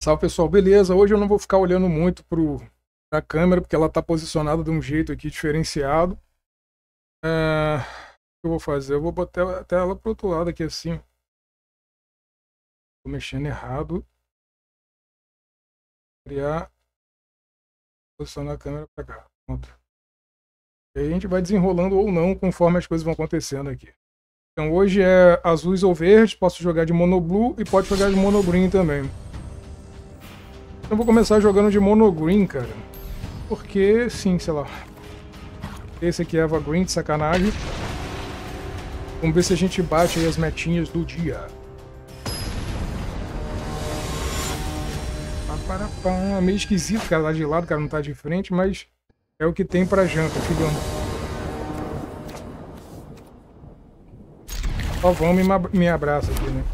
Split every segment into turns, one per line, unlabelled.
Salve pessoal, beleza? Hoje eu não vou ficar olhando muito pra câmera, porque ela tá posicionada de um jeito aqui diferenciado. O que eu vou fazer? Eu vou botar até ela pro outro lado aqui assim. Tô mexendo errado. Criar. Posicionar a câmera pra cá. Pronto. E aí a gente vai desenrolando ou não conforme as coisas vão acontecendo aqui. Então hoje é azuis ou verdes, posso jogar de monoblue e pode jogar de monogreen também. Eu vou começar jogando de monogreen, cara. Porque, sim, sei lá. Esse aqui é Evergreen, de sacanagem. Vamos ver se a gente bate aí as metinhas do dia. É meio esquisito, cara, lá de lado, o cara não tá de frente, mas é o que tem pra janta, filhão. Só vamos e me abraça aqui, né?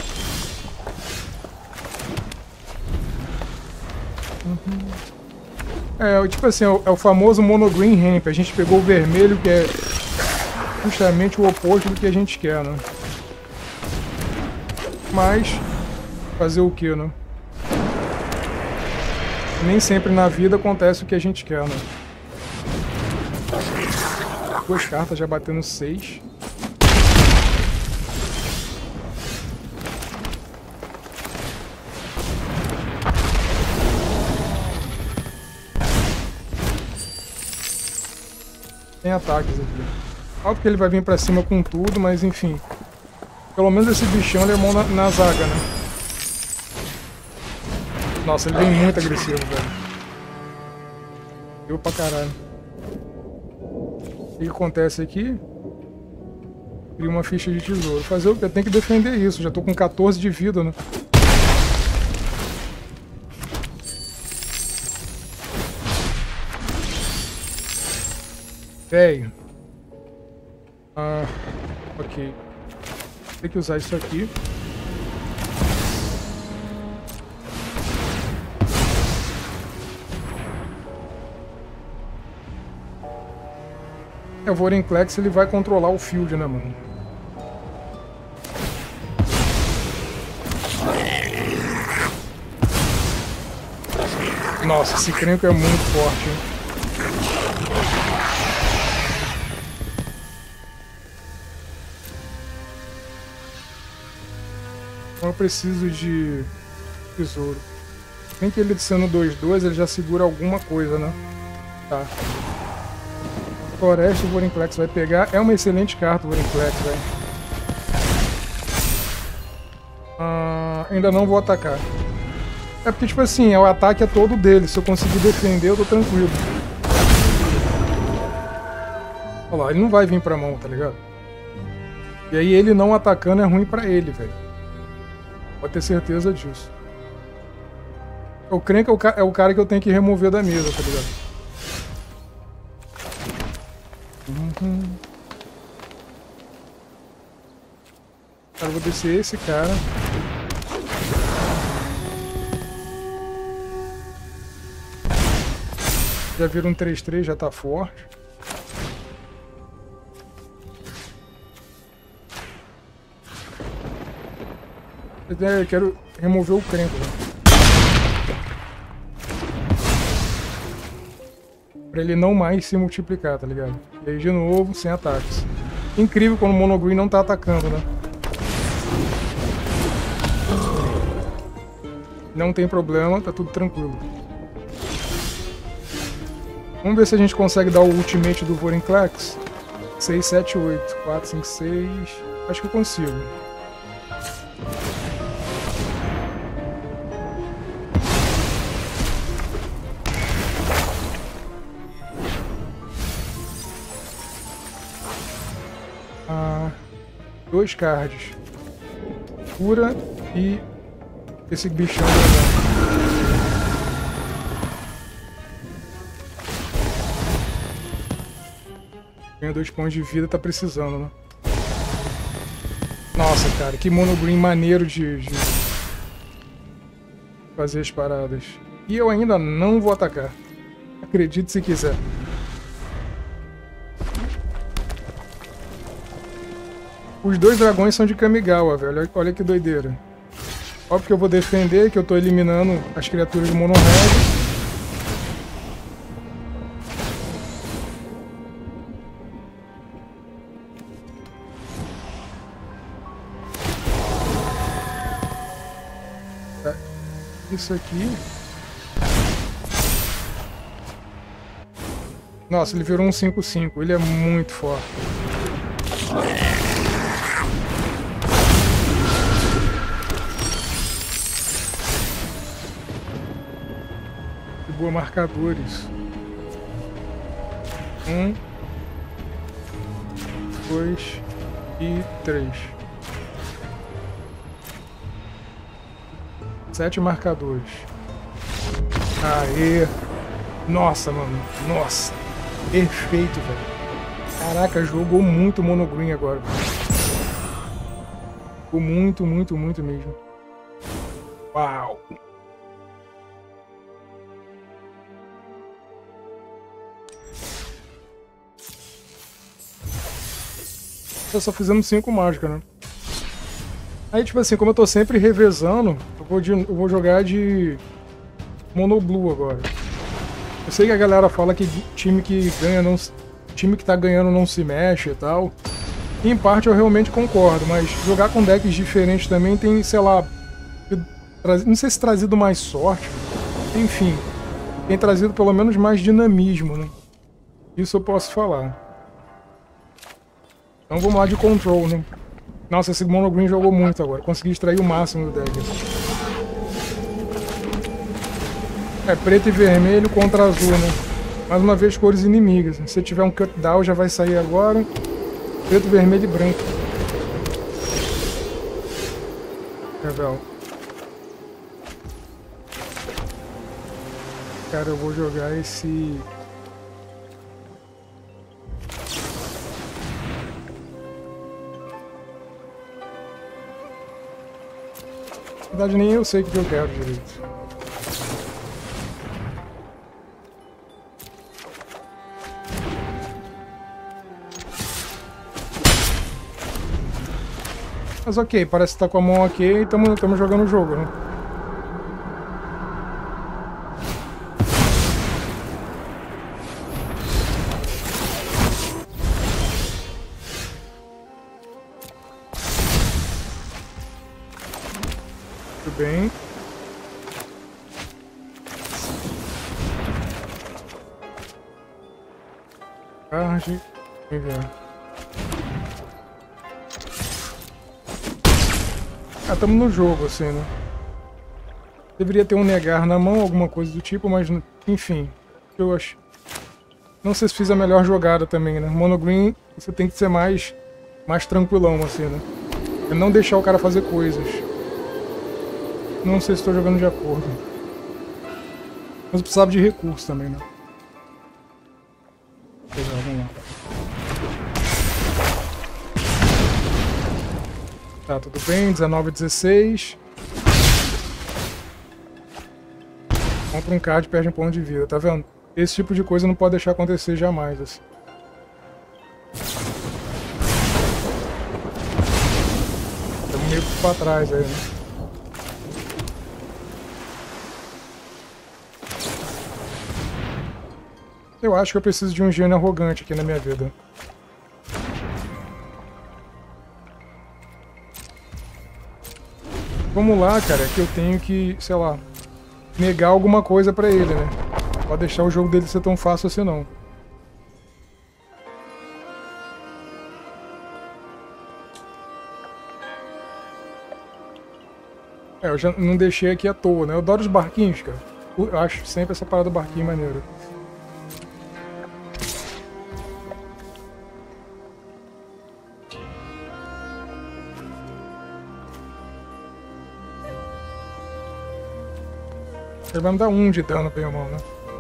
Tipo assim, é o famoso monogreen ramp. A gente pegou o vermelho, que é justamente o oposto do que a gente quer, né? Mas, fazer o que, né? Nem sempre na vida acontece o que a gente quer, né? 2 cartas já batendo 6. Tem ataques aqui. Óbvio que ele vai vir pra cima com tudo, mas enfim. Pelo menos esse bichão ele é bom na zaga, né? Nossa, ele vem muito agressivo, velho. Deu pra caralho. O que acontece aqui? Cria uma ficha de tesouro. Fazer o que? Eu tenho que defender isso. Já tô com 14 de vida, né? Velho. Ok. Tem que usar isso aqui. O Vorinclex ele vai controlar o field, né, mano? Nossa, esse crenco é muito forte, hein? Eu preciso de tesouro. Nem que ele sendo 2-2, ele já segura alguma coisa, né? Tá. Floresta, o Vorinclex vai pegar. É uma excelente carta o Vorinclex, velho. Ainda não vou atacar. É porque, tipo assim, o ataque é todo dele. Se eu conseguir defender, eu tô tranquilo. Olha lá, ele não vai vir pra mão, tá ligado? E aí ele não atacando é ruim pra ele, velho. Pode ter certeza disso. Eu creio que é o cara que eu tenho que remover da mesa, tá ligado? Cara, eu vou descer esse cara. Já vira um 3-3, já tá forte. Eu quero remover o crenco, né? Pra ele não mais se multiplicar, tá ligado? E aí de novo, sem ataques. Incrível quando o monogreen não tá atacando, né? Não tem problema, tá tudo tranquilo. Vamos ver se a gente consegue dar o ultimate do Vorinclex. 6, 7, 8. 4, 5, 6... Acho que eu consigo. Dois cards. Cura e esse bichão. Ganha 2 pontos de vida, tá precisando, né? Nossa, cara, que monogreen maneiro de fazer as paradas. E eu ainda não vou atacar. Acredite se quiser. Os 2 dragões são de Kamigawa, velho. Olha que doideira. Óbvio que eu vou defender, que eu tô eliminando as criaturas de mono red. Isso aqui. Nossa, ele virou um 5/5. Ele é muito forte. Boa, marcadores. 1, 2 e 3. 7 marcadores. Aê! Nossa, mano. Nossa. Perfeito, velho. Caraca, jogou muito monogreen agora. Jogou muito, muito, muito mesmo. Uau! Só fizemos 5 mágicas, né? Aí, tipo assim, como eu tô sempre revezando, eu vou jogar de monoblue agora. Eu sei que a galera fala que time que ganha não, time que tá ganhando não se mexe e tal. E em parte eu realmente concordo, mas jogar com decks diferentes também tem, sei lá, não sei se trazido mais sorte, enfim, tem trazido pelo menos mais dinamismo, né? Isso eu posso falar. Então vamos lá de control, né? Nossa, esse monogreen jogou muito agora. Consegui extrair o máximo do deck. É preto e vermelho contra azul, né? Mais uma vez cores inimigas. Se você tiver um cut down já vai sair agora. Preto, vermelho e branco. Legal. Cara, eu vou jogar esse... Na verdade, nem eu sei o que eu quero direito. Mas ok, parece que tá com a mão ok e estamos jogando o jogo, né? Muito bem. Card. Enviar. Ah, estamos no jogo, assim, né? Deveria ter um negar na mão, alguma coisa do tipo, mas enfim. Eu acho. Não sei se fiz a melhor jogada também, né? Monogreen, você tem que ser mais tranquilão, assim, né? É não deixar o cara fazer coisas. Não sei se estou jogando de acordo. Mas eu precisava de recurso também, né? Vamos lá. Tá, tudo bem. 19 e 16. Compra um card e perde um ponto de vida, tá vendo? Esse tipo de coisa não pode deixar acontecer jamais, assim. Estamos meio pra trás aí, né? Eu acho que eu preciso de um gênio arrogante aqui na minha vida. Vamos lá, cara, que eu tenho que, sei lá, negar alguma coisa pra ele, né? Não pode deixar o jogo dele ser tão fácil assim, não. É, eu já não deixei aqui à toa, né? Eu adoro os barquinhos, cara. Eu acho sempre essa parada do barquinho maneira. Ele vai me dar 1 de dano, bem ou mal, né?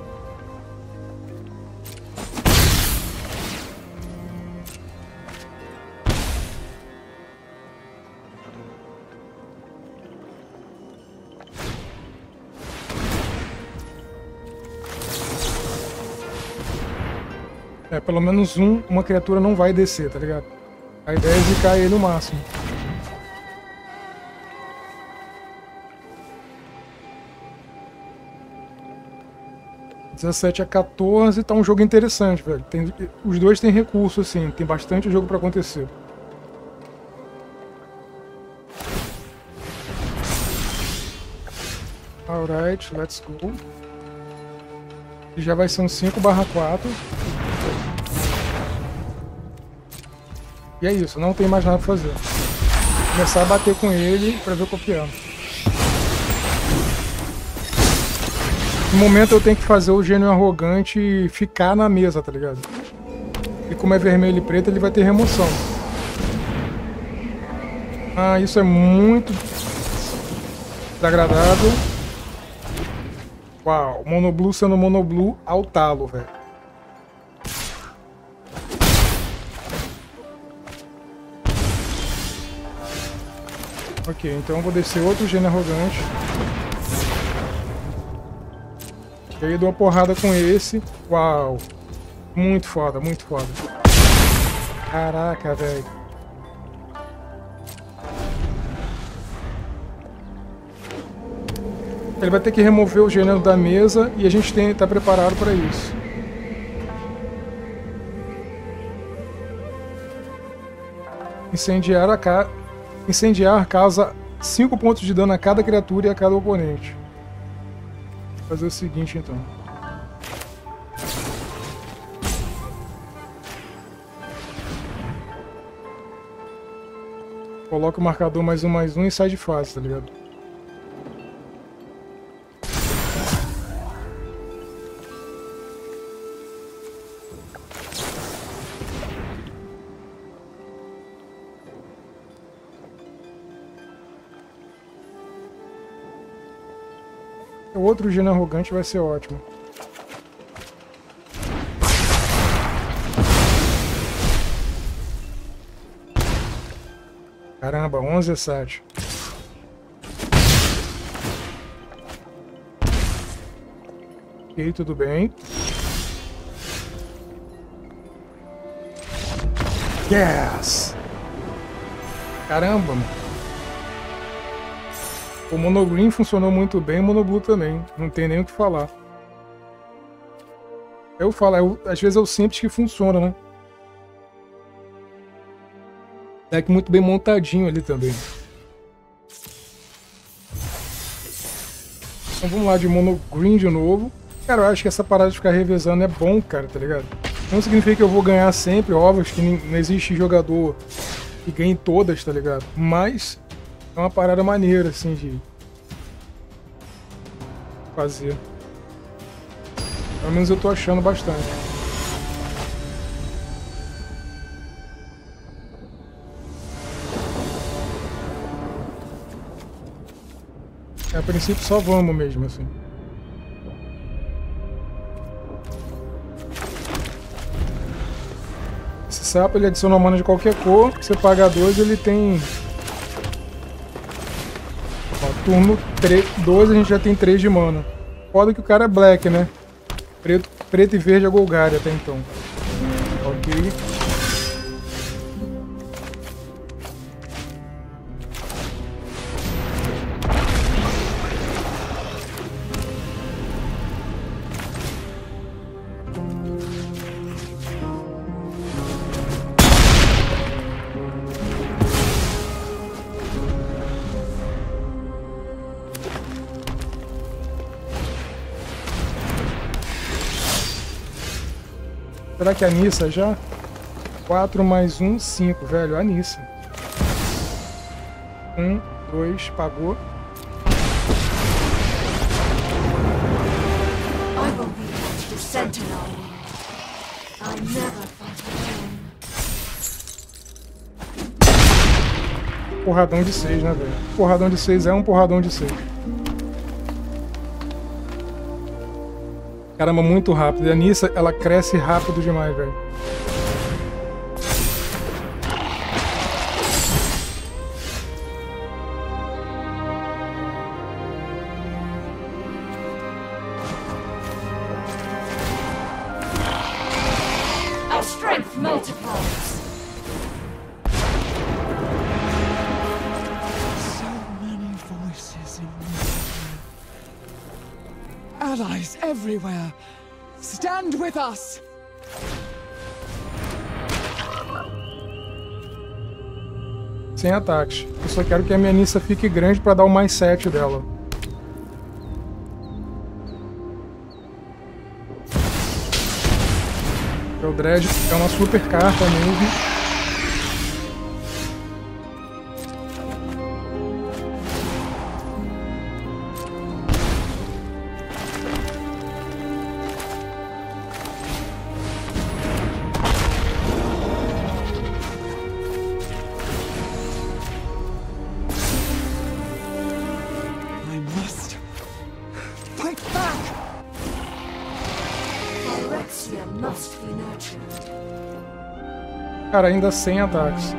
É, pelo menos uma criatura não vai descer, tá ligado? A ideia é zicar ele no máximo. 17 a 14, tá um jogo interessante, velho. Os dois têm recurso, assim, tem bastante jogo pra acontecer. Alright, let's go. E já vai ser um 5/4. E é isso, não tem mais nada pra fazer. Começar a bater com ele pra ver qual que é. No momento eu tenho que fazer o gênio arrogante ficar na mesa, tá ligado? E como é vermelho e preto, ele vai ter remoção. Ah, isso é muito desagradável. Uau, Monoblue sendo Monoblue ao talo, velho. Ok, então eu vou descer outro gênio arrogante. E aí dou uma porrada com esse. Uau! Muito foda, muito foda. Caraca, velho. Ele vai ter que remover o gênero da mesa e a gente tá preparado para isso. Incendiar causa 5 pontos de dano a cada criatura e a cada oponente. Vou fazer o seguinte então. Coloca o marcador +1/+1 e sai de fase, tá ligado? O outro gênio arrogante vai ser ótimo. Caramba, 11/7. Ok, tudo bem. Yes! Caramba, mano. O Monogreen funcionou muito bem, o Monoblue também. Não tem nem o que falar. Eu falo, às vezes é o simples que funciona, né? Deck muito bem montadinho ali também. Então vamos lá de Monogreen de novo. Cara, eu acho que essa parada de ficar revezando é bom, cara, tá ligado? Não significa que eu vou ganhar sempre, óbvio, que não existe jogador que ganhe todas, tá ligado? Mas é uma parada maneira, assim, de fazer. Pelo menos eu tô achando bastante. A princípio só vamos mesmo, assim. Esse sapo, ele adiciona uma mana de qualquer cor. Você paga 2, ele tem... Ó, turno 2 a gente já tem 3 de mana. Foda que o cara é black, né? Preto e verde é Golgari até então. Ok. Será que é a Nissa já? 4 mais 1, 5, velho. A Nissa. 1, 2, pagou. Porradão de 6, né, velho? Porradão de 6 é um porradão de 6. Caramba, muito rápido. E a Nissa, ela cresce rápido demais, velho.
Our strength multiplies.
So many voices in me. Allies everywhere. Stand with us.
Sem ataques. Eu só quero que a minha Nissa fique grande pra dar o mais 7 dela. O Dread é uma super carta mesmo.
I must fight back.
Phyrexia must be nurtured.
Cara, ainda sem ataques.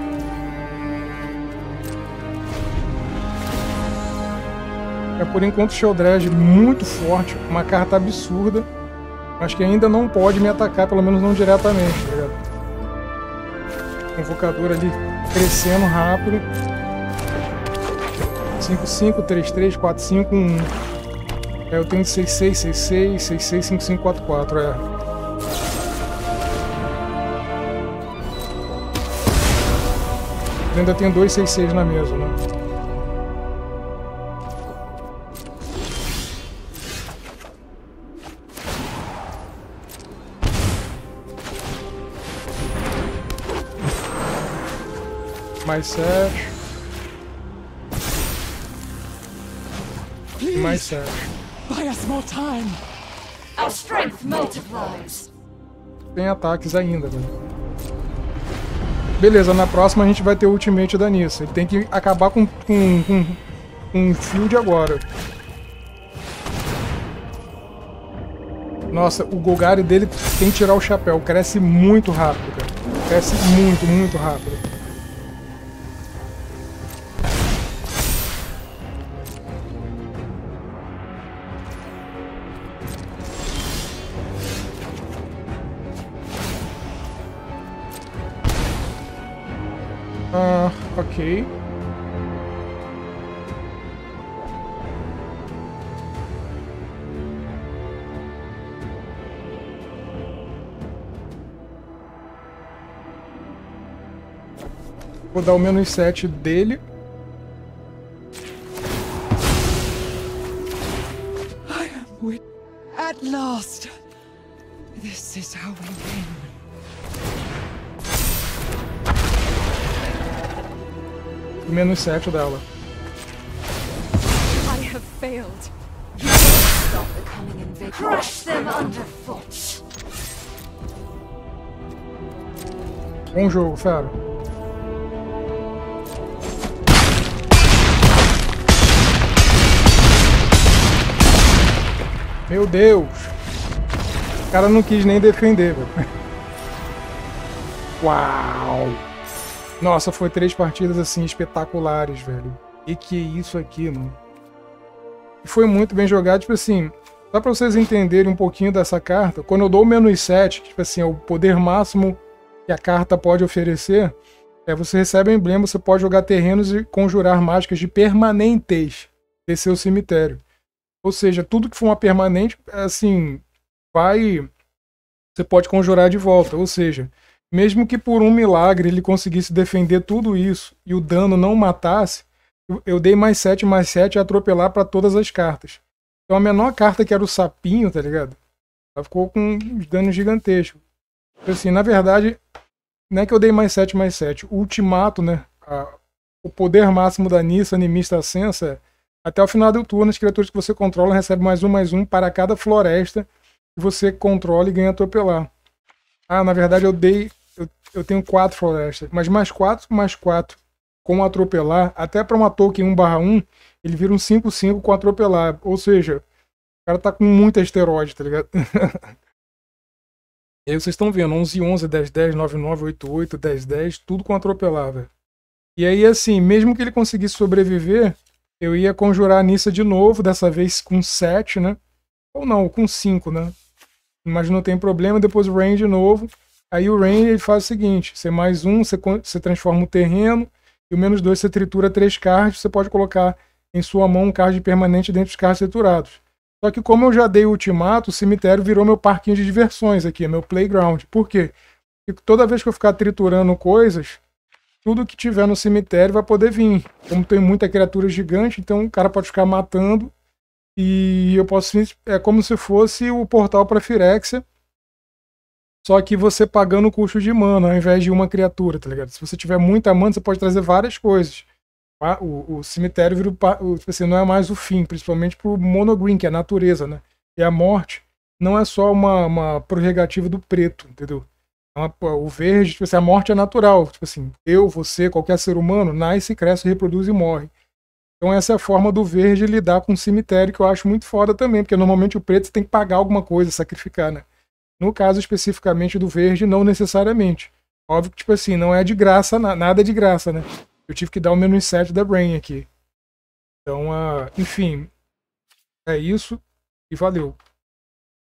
É por enquanto o Sheoldred muito forte, uma carta absurda, mas que ainda não pode me atacar, pelo menos não diretamente, tá ligado? Convocador ali crescendo rápido. 5-5, 3-3, 4-5, 1-1. Eu tenho 6-6, 6-6, 6-6, 5-5, 4-4, Eu ainda tenho 2 6-6 na mesa, né? Mais 7. Mais 7.
Buy us more time.
Our strength multiplies.
Tem ataques ainda, velho. Beleza, na próxima a gente vai ter o ultimate da Nissa. Ele tem que acabar com field agora. Nossa, o Golgari dele tem que tirar o chapéu. Cresce muito rápido, cara. Cresce muito, muito rápido. Ok. Vou dar o menos 7 dele.
I am with at last. This is how we win.
O menos 7 dela.
I have failed.
Stop becoming invisible. Crush them underfoot.
Bom jogo, fera. Meu Deus! O cara não quis nem defender, velho. Uau! Nossa, foi 3 partidas assim espetaculares, velho. E que isso aqui, mano. E foi muito bem jogado, tipo assim, só pra vocês entenderem um pouquinho dessa carta, quando eu dou o menos 7, tipo assim, é o poder máximo que a carta pode oferecer, você recebe o emblema, você pode jogar terrenos e conjurar mágicas de permanentes desse seu cemitério. Ou seja, tudo que for uma permanente, assim, você pode conjurar de volta. Ou seja, mesmo que por um milagre ele conseguisse defender tudo isso e o dano não matasse, eu dei mais 7 e atropelar para todas as cartas. Então a menor carta, que era o sapinho, tá ligado? Ela ficou com uns danos gigantescos. Então, assim, na verdade, não é que eu dei mais 7. O ultimato, né? O poder máximo da Nissa, Animista Ascensa, até o final do turno, as criaturas que você controla recebem mais um para cada floresta que você controla e ganha atropelar. Na verdade eu tenho 4 florestas, mas mais 4 com atropelar, até para uma token 1/1, ele vira um 5/5 com atropelar. Ou seja, o cara tá com muita esteroide, tá ligado? E aí vocês estão vendo, 11/11, 10/10, 9/9, 8/8, 10/10, tudo com atropelar, velho. E aí, assim, mesmo que ele conseguisse sobreviver, eu ia conjurar a Nissa de novo, dessa vez com 7, né? Ou não, com 5, né? Mas não tem problema, depois o Rain de novo. Aí o Rain ele faz o seguinte, você mais 1, você transforma o terreno, e o menos 2 você tritura 3 cards, você pode colocar em sua mão um card permanente dentro dos cards triturados. Só que como eu já dei o ultimato, o cemitério virou meu parquinho de diversões aqui, meu playground. Por quê? Porque toda vez que eu ficar triturando coisas, tudo que tiver no cemitério vai poder vir. Como tem muita criatura gigante, então o cara pode ficar matando e eu posso... É como se fosse o portal para Phyrexia, só que você pagando o custo de mana ao invés de uma criatura, tá ligado? Se você tiver muita mana, você pode trazer várias coisas. O cemitério vira tipo assim, não é mais o fim, principalmente pro monogreen, que é a natureza, né? E a morte não é só uma prerrogativa do preto, entendeu? O verde, tipo assim, a morte é natural. Tipo assim, eu, você, qualquer ser humano, nasce, cresce, reproduz e morre. Então essa é a forma do verde lidar com o cemitério, que eu acho muito foda também, porque normalmente o preto você tem que pagar alguma coisa, sacrificar, né? No caso especificamente do verde, não necessariamente. Óbvio que, tipo assim, não é de graça, nada é de graça, né? Eu tive que dar o menos 7 da Brain aqui. Então, enfim, é isso e valeu.